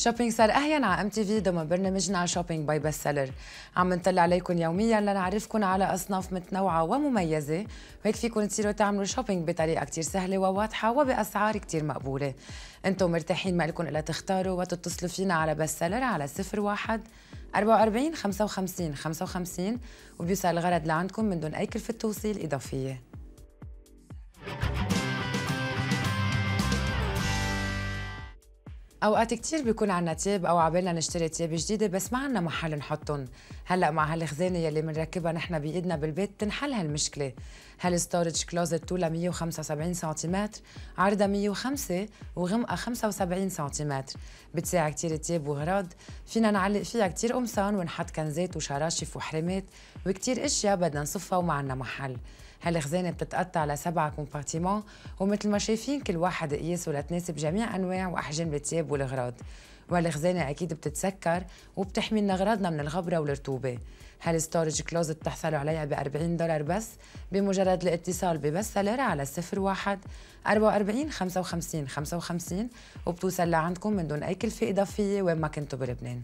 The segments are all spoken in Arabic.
شوبينج صار أهين على MTV ضمن برنامجنا شوبينج باي بست سيلر. عم نطلع عليكم يوميا لنعرفكم على أصناف متنوعة ومميزة، وهيك فيكم تصيروا تعملوا شوبينج بطريقة كتير سهلة وواضحة وبأسعار كتير مقبولة. انتم مرتاحين ما لكم إلا تختاروا وتتصلوا فينا على بست سيلر على 01 44 55 55 وبيوصل الغرض لعندكم من دون أي كلفة توصيل إضافية. اوقات كتير بيكون عنا تياب او عبالنا نشتري تياب جديده بس ما عنا محل نحطهم. هلا مع هالخزانه يلي بنركبها نحن بايدنا بالبيت تنحل هالمشكله. هالستورج كلوزت طولها 175 سنتيمتر، عرضها 105 وغمقها 75 سنتيمتر، بتساع كتير تياب وغراض. فينا نعلق فيها كتير قمصان ونحط كنزات وشراشف وحرامات وكتير اشياء بدنا نصفها وما عنا محل. هالخزانة بتتقطع ل7 كومبارتيمون، ومثل ما شايفين كل واحد قياسه لتناسب جميع أنواع وأحجام التياب والأغراض. وهالخزانة أكيد بتتسكر وبتحمي لنا أغراضنا من الغبرة والرطوبة. هالستورج كلوزت بتحصلوا عليها ب$40 بس بمجرد الاتصال ببست سيلر على 01 44 55 55 وبتوصل لعندكم من دون أي كلفة إضافية وين ما كنتوا بلبنان.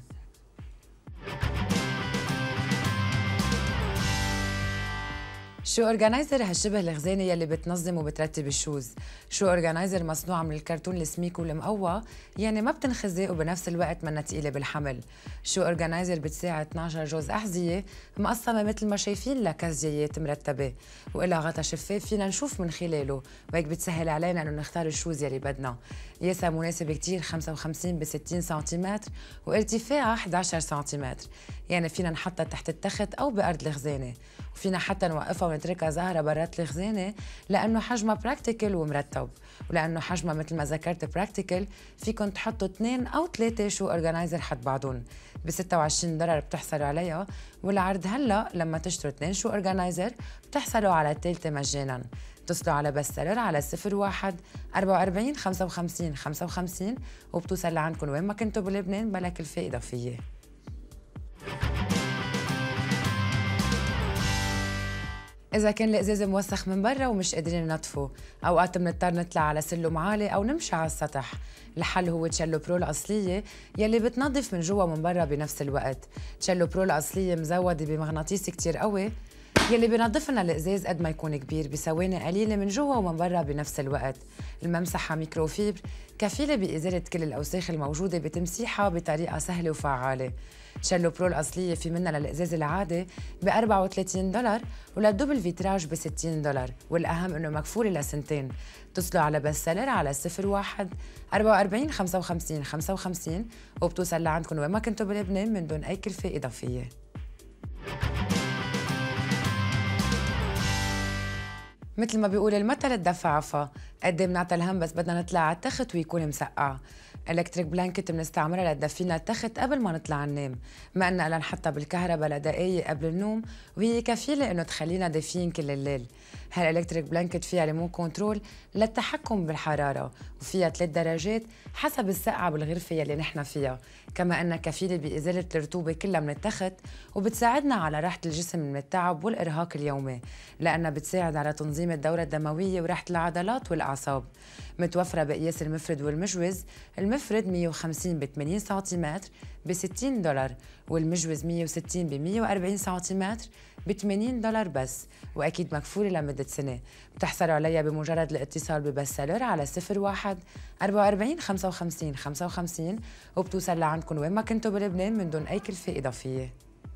شو اورجانيزر هالشبه الخزانه يلي بتنظم وبترتب الشوز. شو اورجانيزر مصنوعه من الكرتون السميك والمقوى، يعني ما بتنخزق وبنفس الوقت منا تقيله بالحمل. شو اورجانيزر بتساعد 12 جوز احذيه مقسمه مثل ما شايفين لكزيات مرتبه، وإلها غطا شفاف فينا نشوف من خلاله، وهيك بتسهل علينا انه نختار الشوز يلي بدنا. قياسها مناسب كتير، 55 ب 60 سنتيمتر وارتفاعها 11 سنتيمتر، يعني فينا نحطها تحت التخت او بارض الخزانه، وفينا حتى نوقفها ونتركها ظاهرة برات الخزانة لأنه حجمها براكتيكل ومرتب. ولأنه حجمها مثل ما ذكرت براكتيكل، فيكن تحطوا 2 أو 3 شو أورجانيزر حد بعضهم. ب$26 بتحصلوا عليها، والعرض هلأ لما تشتروا 2 شو أورجانيزر بتحصلوا على الثالثة مجانا. اتصلوا على بست سيلر على 01 44 55 55 وبتوصل لعندكم وين ما كنتوا بلبنان بلا كلفة إضافية. إذا كان الإزاز موسخ من برا ومش قادرين ننظفه، أوقات بنضطر نطلع على سلم عالي أو نمشي على السطح. الحل هو تشيلو برو الأصلية يلي بتنظف من جوا ومن برا بنفس الوقت. تشيلو برو الأصلية مزودة بمغناطيس كتير قوي يلي بينظف لنا الإزاز قد ما يكون كبير بثواني قليلة من جوا ومن برا بنفس الوقت. الممسحة ميكروفيبر كفيلة بإزالة كل الأوساخ الموجودة بتمسيحها بطريقة سهلة وفعالة. تشيلو برو الأصلية في منها للإزاز العادي ب$34 وللدبل فيتراج ب$60، والأهم إنه مكفولة لسنتين. اتصلوا على بست سيلر على 01 44 55 55 وبتوصل لعندكم وين ما كنتوا بلبنان من دون أي كلفة إضافية. مثل ما بيقول المثل الدفع عفا، قد ايه بنعطي الهم بس بدنا نطلع على التخت ويكون مسقع. الكتريك بلانكت بنستعملها لتدفينا التخت قبل ما نطلع ننام، ما قلنا الا نحطها بالكهرباء لدقايق قبل النوم، وهي كفيله انه تخلينا دافيين كل الليل. هالالكتريك بلانكت فيها ريموت كنترول للتحكم بالحراره، وفيها 3 درجات حسب السقعه بالغرفه يلي نحن فيها، كما انها كفيله بازاله الرطوبه كلها من التخت، وبتساعدنا على راحه الجسم من التعب والارهاق اليومي، لانها بتساعد على تنظيم الدوره الدمويه وراحه العضلات والاعصاب. متوفره بقياس المفرد والمجوز. المفرد 150 ب 80 سنتيمتر ب$60، والمجوز 160 ب 140 سنتيمتر ب$80 بس، واكيد مكفوله لمده سنه. بتحصلوا عليها بمجرد الاتصال ببست سيلر على 01 44 55 55 وبتوصل لعندكم وين ما كنتوا بلبنان من دون اي كلفه اضافيه.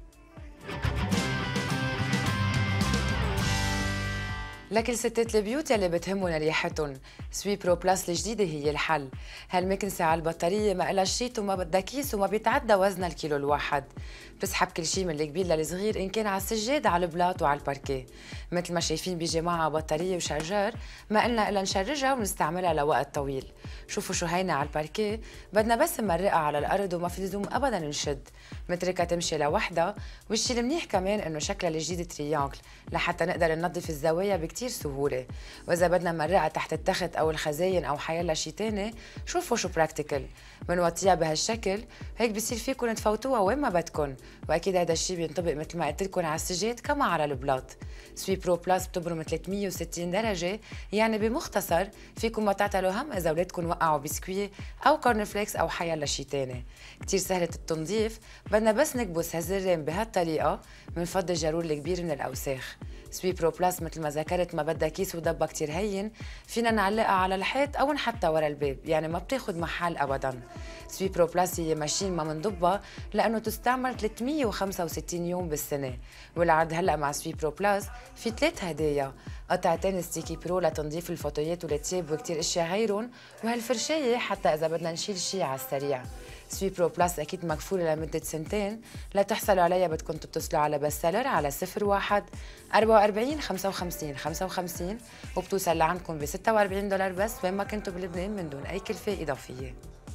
لكل ستات البيوت يلي بتهمهم ريحتهم، سوي برو بلس الجديدة هي الحل. هالمكنسة على البطارية ما إلها شيت وما بدها كيس وما بيتعدى وزنها الكيلو الواحد. بتسحب كل شيء من الكبير للصغير إن كان على السجاد على البلاط وعلى الباركيه. مثل ما شايفين بيجي معها بطارية وشارجر، ما قلنا إلا نشرجها ونستعملها لوقت طويل. شوفوا شو هينا على الباركيه، بدنا بس نمرقها على الأرض وما في لزوم أبدا نشد، متركها تمشي لوحدها. والشي المنيح كمان إنه شكلها الجديد تريانجل لحتى نقدر ننظف الزوايا بكتير كتير سهولة. وإذا بدنا نمرقها تحت التخت أو الخزاين أو حيلا شي تاني، شوفوا شو براكتيكل. بنوطيها بهالشكل، هيك بصير فيكن تفوتوها وين ما بدكن، وأكيد هذا الشي بينطبق مثل ما قلت لكم على السجاد كما على البلاط. سوي برو بلاس بتبرم 360 درجة، يعني بمختصر فيكم ما تعتلوا هم إذا أولادكم وقعوا بسكوية أو كورن فليكس أو حيلا شي تاني. كتير سهلة التنظيف، بدنا بس نكبس هالزرين بهالطريقة منفضي الجارور الكبير من الأوساخ. سوي برو بلاس مثل ما ذكرت ما بدها كيس ودبة كتير هين، فينا نعلقها على الحيط أو نحطها ورا الباب، يعني ما بتاخد محل أبدا. سوي برو بلاس هي ماشين ما منضبها لأنه تستعمل 365 يوم بالسنة. والعرض هلأ مع سوي برو بلاس في 3 هدايا: قطعتين ستيكي برو لتنظيف الفوتويات والتياب وكتير اشياء غيرهم، وهالفرشاية حتى إذا بدنا نشيل شي على السريع. سوي برو بلاس أكيد مكفولة لمدة 2 سنين. لتحصلوا عليها بدكم تتصلوا على بستسيلر على 01 44 55 55 وبتوصل لعندكم ب $46 بس وين ما كنتوا بلبنان من دون أي كلفة إضافية.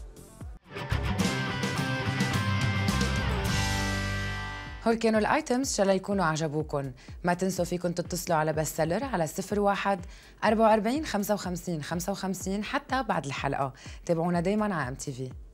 هول كانوا الايتمز، ان شاء الله يكونوا عجبوكم. ما تنسوا فيكم تتصلوا على بستسيلر على 01 44 55 55 حتى بعد الحلقة. تابعونا دايما على MTV.